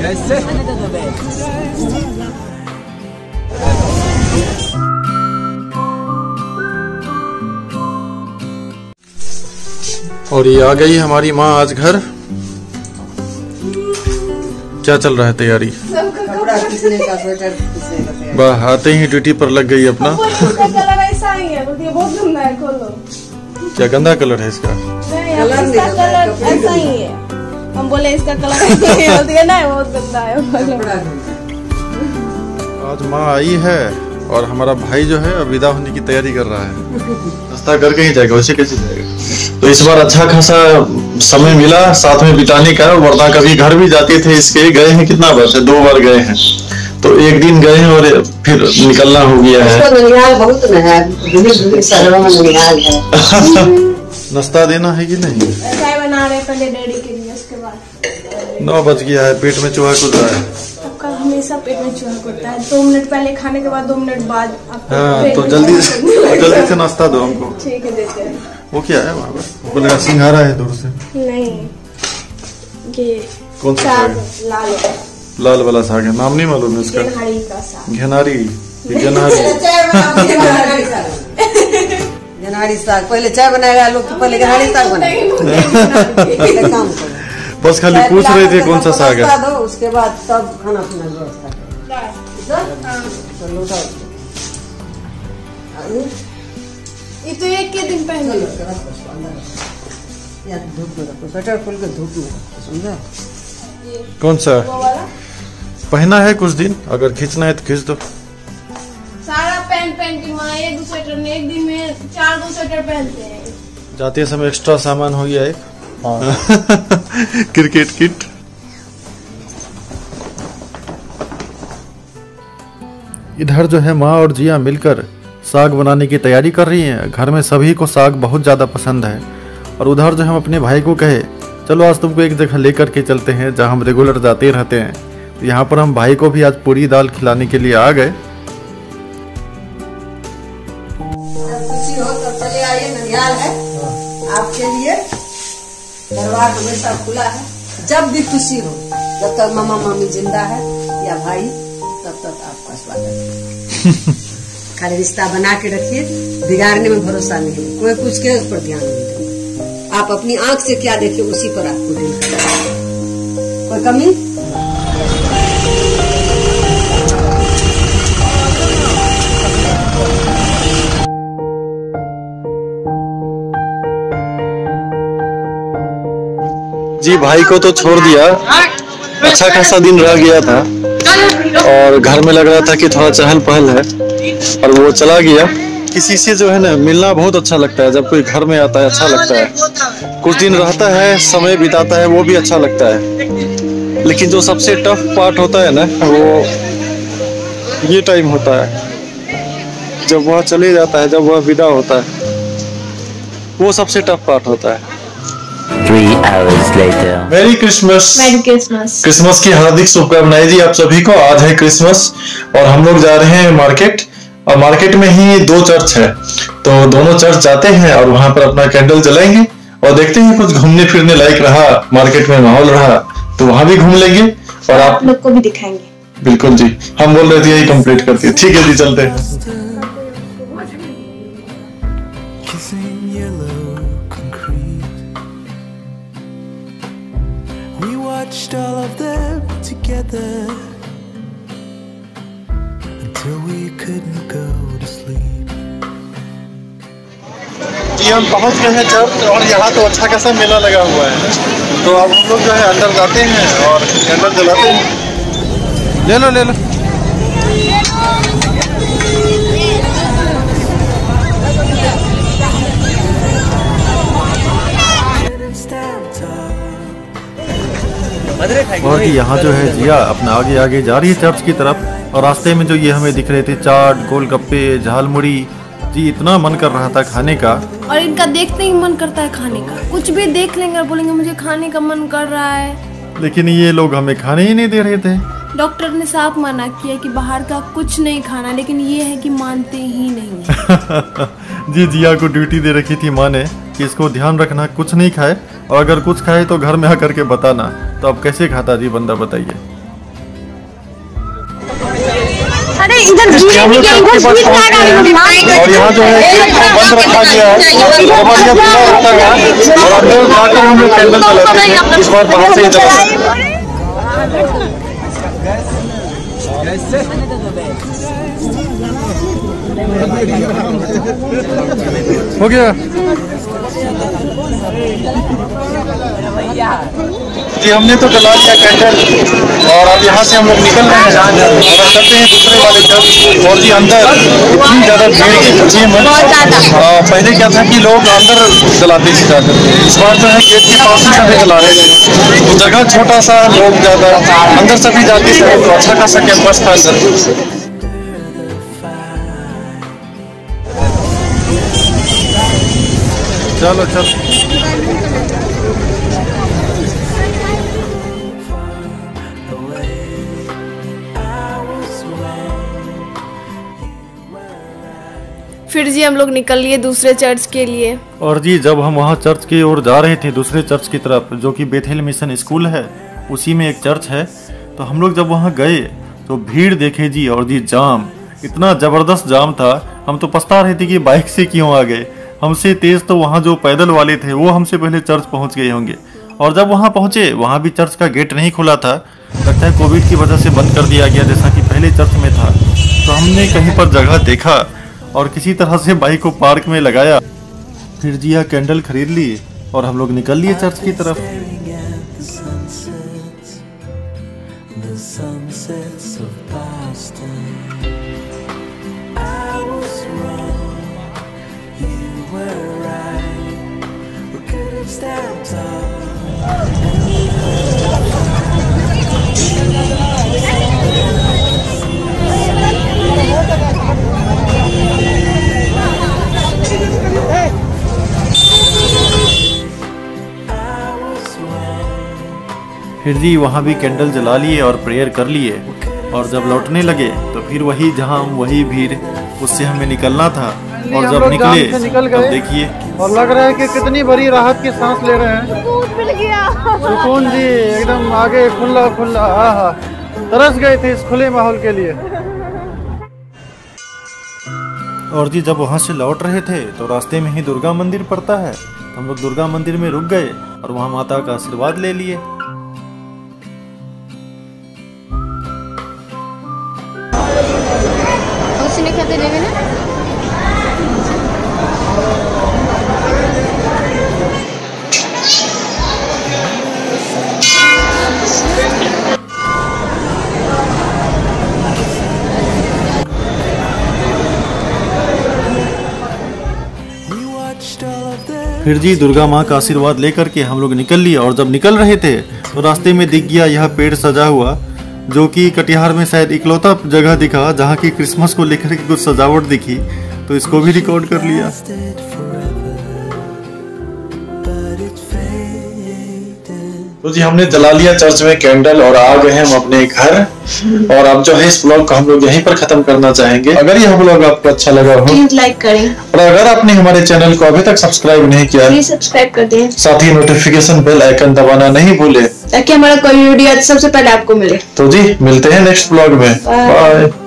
और ये आ गई हमारी माँ आज घर। क्या चल रहा है तैयारी? वाह, आते ही ड्यूटी पर लग गई अपना। कलर ऐसा ही है, बहुत गंदा है, खोलो। क्या गंदा कलर है इसका? इसका कलर ऐसा ही है। हम बोले इसका कलर ऐसा ही है ना, बहुत गंदा है। आज माँ आई है और हमारा भाई जो है विदा होने की तैयारी कर रहा है। नाश्ता करके ही जाएगा, वैसे कैसे जाएगा? तो इस बार अच्छा खासा समय मिला साथ में बिताने का, वरना कभी घर भी जाते थे इसके। गए हैं कितना बार है, 2 बार गए हैं, तो एक दिन गए हैं और फिर निकलना हो गया है। बहुत है। नाश्ता देना है कि नहीं? चाय बना रहे पहले डैडी के लिए, उसके बाद 9 बज गया है, पेट में चूहा कूद रहा है। आपका हमेशा पेट में चूहा कूदता है। 2 मिनट पहले खाने के बाद 2 मिनट बाद। हाँ, तो जल्दी से नाश्ता दो हमको। ठीक है, देते हैं। वो क्या है वहाँ पर? वो लगा सिंघारा है दूर से। नहीं, ये कौन सा साग? लाल वाला साग है, नाम नहीं मालूम है उसका। गेनहारी का साग। घेनारी, गेनहारी साग। पहले चाय बनाएगा लोग, तो पहले गेनहारी साग बनाएगा। बस खाली पूछ रहे थे कौन सा साग है। उसके बाद तब खाना पीना व्यवस्था। ये तो एक के दिन पहले। धूप में रखो, स्वेटर खोल के धूप में रखो, समझा? कौन सा वो वाला पहना है? कुछ दिन अगर खींचना है तो खींच दो। सारा पहन के माँ एक 2 स्वेटर ने एक दिन में 4-2 स्वेटर पहनते हैं। जाते समय एक्स्ट्रा सामान हो गया एक। Cricket kit. इधर जो है माँ और जिया मिलकर साग बनाने की तैयारी कर रही हैं। घर में सभी को साग बहुत ज़्यादा पसंद है। और उधर जो हम अपने भाई को कहे चलो आज तुमको एक जगह लेकर के चलते हैं जहाँ हम रेगुलर जाते रहते हैं, तो यहाँ पर हम भाई को भी आज पूरी दाल खिलाने के लिए आ गए। खुशी हो तब चले आइए, ननिहाल है आपके लिए, दरबार हमेशा खुला है। जब भी खुशी हो, जब तक मामा मामी जिंदा है या भाई, तब तक आपका स्वागत है। खाली रिश्ता बना के रखिए, बिगाड़ने में भरोसा नहीं है। कोई पूछ के उस पर ध्यान नहीं देगा। आप अपनी आंख से क्या देखिए उसी पर आपको डील करना। कोई कमी? जी भाई को तो छोड़ दिया, अच्छा खासा दिन रह गया था और घर में लग रहा था कि थोड़ा चहल पहल है, और वो चला गया। किसी से जो है ना मिलना बहुत अच्छा लगता है, जब कोई घर में आता है अच्छा लगता है। कुछ दिन रहता है, समय बिताता है, वो भी अच्छा लगता है। लेकिन जो सबसे टफ पार्ट होता है ना, वो ये टाइम होता है जब वह चले जाता है, जब वह विदा होता है, वो सबसे टफ पार्ट होता है। 3 hours later. Merry Christmas. Christmas की हार्दिक शुभकामनाएं जी आप सभी को। आज है क्रिसमस और हम लोग जा रहे हैं मार्केट, और मार्केट में ही 2 चर्च है, तो दोनों चर्च जाते हैं और वहां पर अपना कैंडल जलाएंगे और देखते हैं कुछ घूमने फिरने लायक रहा, मार्केट में माहौल रहा तो वहां भी घूम लेंगे और आप लोग को भी दिखाएंगे। बिल्कुल जी, हम बोल रहे थे यही कंप्लीट करते हैं। ठीक है जी, चलते हैं। All of them together until we couldn't go to sleep. जी हम पहुंच गए हैं चर्च, और यहाँ तो अच्छा खासा मेला लगा हुआ है, तो अब हम लोग जो है अंदर जाते हैं और कैंडल जलाते हैं। ले लो ले लो। और यहाँ जो है जिया अपना आगे आगे जा रही है चर्च की तरफ, और रास्ते में जो ये हमें दिख रहे थे चाट, गोलगप्पे, झालमुड़ी, जी इतना मन कर रहा था खाने का। और इनका देखते ही मन करता है खाने का, कुछ भी देख लेंगे और बोलेंगे मुझे खाने का मन कर रहा है, लेकिन ये लोग हमें खाने ही नहीं दे रहे थे। डॉक्टर ने साफ मना किया कि बाहर का कुछ नहीं खाना, लेकिन ये है कि मानते ही नहीं। जी जिया को ड्यूटी दे रखी थी माँ ने कि इसको ध्यान रखना कुछ नहीं खाए, और अगर कुछ खाए तो घर में आकर के बताना। तो अब कैसे खाता जी बंदा, बताइए। इधर हम लोग चर्च के पास पहुंच गए हैं और यहाँ जो है गेट को बंद रखा गया है, कबाड़िया खुला रखा गया है और अंदर जाकर हम लोग कैंडल जलाते हैं। इस बार बाहर से ही जलाते हैं। हो गया जी, हमने तो जला लिया कैंडल और अब यहाँ से हम लोग निकल रहे हैं और चलते हैं दूसरे वाले चर्च। और जी अंदर इतनी ज्यादा भीड़ की पूछिए मत। पहले क्या था कि लोग अंदर जलाते थे जाकर, इस बार जो है गेट के पास ही सभी जला रहे थे। तो जगह छोटा सा, लोग ज्यादा, अंदर सभी जाते थे तो अच्छा खासा कैंपस था अंदर। चलो चल फिर जी हम लोग निकल लिए दूसरे चर्च के लिए। और जी जब हम वहाँ चर्च की ओर जा रहे थे, दूसरे चर्च की तरफ जो कि बेथेल मिशन स्कूल है, उसी में एक चर्च है, तो हम लोग जब वहाँ गए तो भीड़ देखे जी। और जी जाम, इतना ज़बरदस्त जाम था, हम तो पछता रहे थे कि बाइक से क्यों आ गए। हमसे तेज़ तो वहाँ जो पैदल वाले थे वो हमसे पहले चर्च पहुँच गए होंगे। और जब वहाँ पहुँचे, वहाँ भी चर्च का गेट नहीं खुला था, लगता है कोविड की वजह से बंद कर दिया गया जैसा कि पहले चर्च में था। तो हमने कहीं पर जगह देखा और किसी तरह से बाइक को पार्क में लगाया, फिर जी यहाँ कैंडल खरीद ली और हम लोग निकल लिए चर्च की तरफ। फिर जी वहाँ भी कैंडल जला लिए और प्रेयर कर लिए और जब लौटने लगे तो फिर वही जाम, वही भीड़, उससे हमें निकलना था। और जब निकले तब देखिए, और लग रहा है कि कितनी बड़ी राहत की सांस ले रहे हैं। सुकून जी एकदम आगे खुला खुला, आहा, तरस गए थे इस खुले माहौल के लिए। और जी जब वहाँ से लौट रहे थे तो रास्ते में ही दुर्गा मंदिर पड़ता है, हम लोग दुर्गा मंदिर में रुक गए और वहाँ माता का आशीर्वाद ले लिए। फिर जी दुर्गा माँ का आशीर्वाद लेकर के हम लोग निकल लिए। और जब निकल रहे थे तो रास्ते में दिख गया यह पेड़ सजा हुआ, जो कि कटिहार में शायद इकलौता जगह दिखा जहाँ की क्रिसमस को लेकर के कुछ सजावट दिखी, तो इसको भी रिकॉर्ड कर लिया। तो जी हमने जला लिया चर्च में कैंडल और आ गए हम अपने घर। और अब जो है इस ब्लॉग को हम लोग यहीं पर खत्म करना चाहेंगे। अगर यह ब्लॉग आपको अच्छा लगा हो प्लीज लाइक करें, और अगर आपने हमारे चैनल को अभी तक सब्सक्राइब नहीं किया, प्लीज सब्सक्राइब कर दें, साथ ही नोटिफिकेशन बेल आइकन दबाना नहीं भूले ताकि हमारा कोई वीडियो सबसे पहले आपको मिले। तो जी मिलते हैं नेक्स्ट ब्लॉग में। बाय।